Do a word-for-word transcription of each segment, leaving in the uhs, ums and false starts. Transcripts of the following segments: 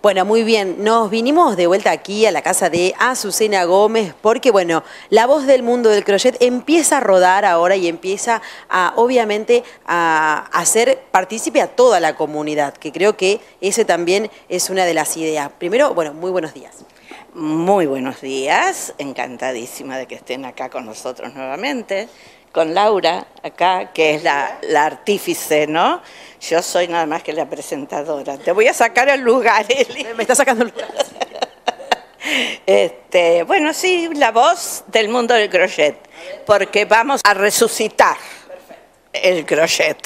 Bueno, muy bien. Nos vinimos de vuelta aquí a la casa de Azucena Gómez porque, bueno, la voz del mundo del crochet empieza a rodar ahora y empieza a, obviamente, a hacer partícipe a toda la comunidad, que creo que ese también es una de las ideas. Primero, bueno, muy buenos días. Muy buenos días, encantadísima de que estén acá con nosotros nuevamente, con Laura acá, que es la, la artífice, ¿no? Yo soy nada más que la presentadora. Te voy a sacar el lugar, Eli. Me está sacando el lugar. Este, bueno, sí, la voz del mundo del crochet, porque vamos a resucitar el crochet,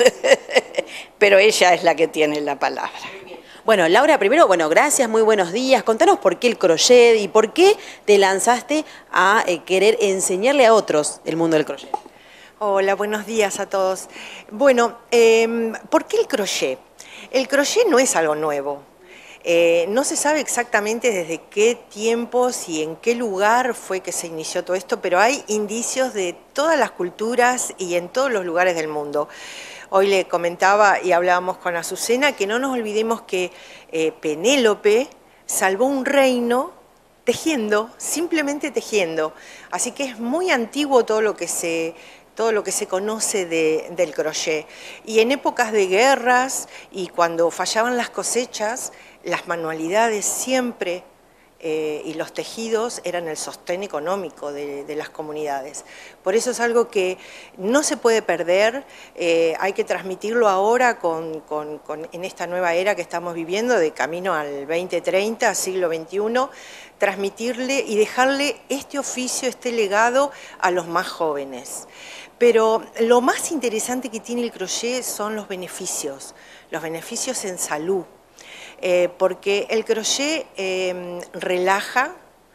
pero ella es la que tiene la palabra. Bueno, Laura, primero, bueno, gracias, muy buenos días. Contanos por qué el crochet y por qué te lanzaste a eh, querer enseñarle a otros el mundo del crochet. Hola, buenos días a todos. Bueno, eh, ¿por qué el crochet? El crochet no es algo nuevo. Eh, no se sabe exactamente desde qué tiempos y en qué lugar fue que se inició todo esto, pero hay indicios de todas las culturas y en todos los lugares del mundo. Hoy le comentaba y hablábamos con Azucena que no nos olvidemos que eh, Penélope salvó un reino tejiendo, simplemente tejiendo. Así que es muy antiguo todo lo que se... todo lo que se conoce de, del crochet. Y en épocas de guerras y cuando fallaban las cosechas, las manualidades siempre eh, y los tejidos eran el sostén económico de, de las comunidades. Por eso es algo que no se puede perder, eh, hay que transmitirlo ahora con, con, con, en esta nueva era que estamos viviendo, de camino al veinte treinta, siglo veintiuno, transmitirle y dejarle este oficio, este legado a los más jóvenes. Pero lo más interesante que tiene el crochet son los beneficios, los beneficios en salud, eh, porque el crochet eh, relaja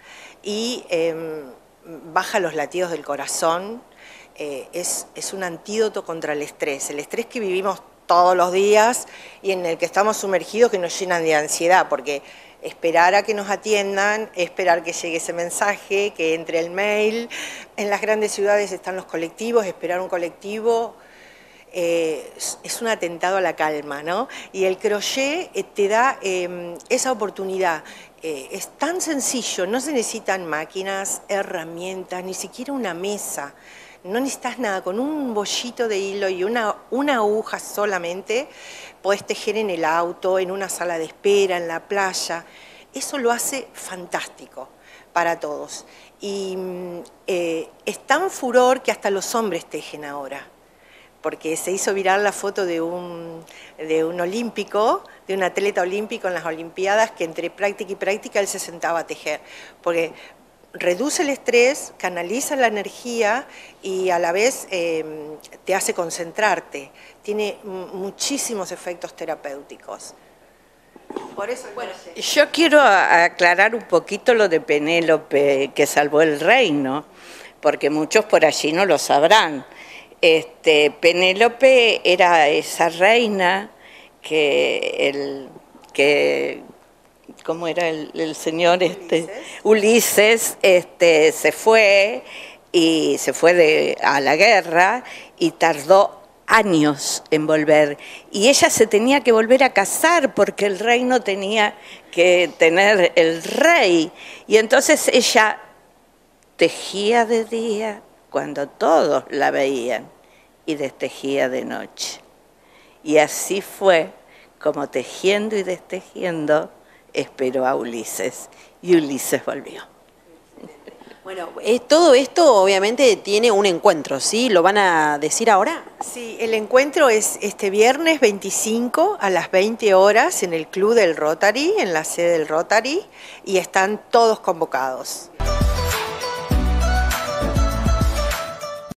y eh, baja los latidos del corazón, eh, es, es un antídoto contra el estrés, el estrés que vivimos todos los días y en el que estamos sumergidos, que nos llenan de ansiedad, porque esperar a que nos atiendan, esperar que llegue ese mensaje, que entre el mail. En las grandes ciudades están los colectivos, esperar un colectivo eh, es un atentado a la calma, ¿no? Y el crochet eh, te da eh, esa oportunidad. Eh, es tan sencillo, no se necesitan máquinas, herramientas, ni siquiera una mesa. No necesitas nada, con un bollito de hilo y una, una aguja solamente, podés tejer en el auto, en una sala de espera, en la playa. Eso lo hace fantástico para todos. Y eh, es tan furor que hasta los hombres tejen ahora, porque se hizo viral la foto de un, de un olímpico, de un atleta olímpico en las Olimpiadas, que entre práctica y práctica él se sentaba a tejer, porque reduce el estrés, canaliza la energía y a la vez eh, te hace concentrarte. Tiene muchísimos efectos terapéuticos. Por eso, bueno, yo quiero aclarar un poquito lo de Penélope, que salvó el reino, porque muchos por allí no lo sabrán. Este, Penélope era esa reina que el... que ¿cómo era el, el señor? Este, Ulises, Ulises este, se fue y se fue de, a la guerra y tardó años en volver. Y ella se tenía que volver a casar porque el reino tenía que tener el rey. Y entonces ella tejía de día cuando todos la veían y destejía de noche. Y así fue como tejiendo y destejiendo esperó a Ulises, y Ulises volvió. Bueno, eh, todo esto obviamente tiene un encuentro, ¿sí? ¿Lo van a decir ahora? Sí, el encuentro es este viernes veinticinco a las veinte horas en el Club del Rotary, en la sede del Rotary, y están todos convocados.